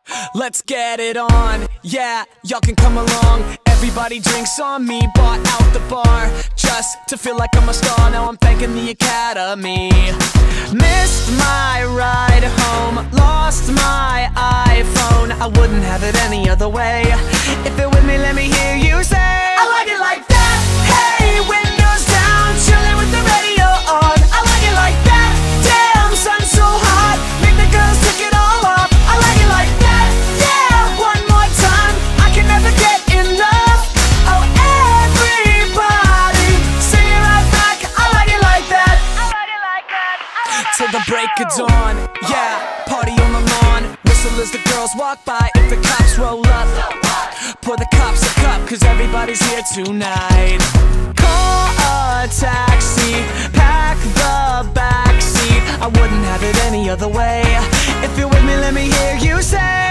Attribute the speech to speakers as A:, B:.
A: Let's get it on, yeah, y'all can come along. Everybody drinks on me, bought out the bar just to feel like I'm a star. Now I'm thanking the Academy. Missed my ride home, lost my iPhone. I wouldn't have it any other way. If you're with me, let me hear you say, I like it like that. Hey, windows down, chilling with the radio on. I like it like that. Damn, sun's so hot, make the girls take it all off. I like it like that. Yeah, one more time, I can never get enough. Oh, everybody, sing it right back. I like it like that. I like it like that. Till the break of dawn, yeah, party on the lawn. Whistle as the girls walk by. If the cops roll up, pour the cops a cup, cause everybody's here tonight. Call a taxi, pack the backseat. I wouldn't have it any other way. If you're with me, let me hear you say,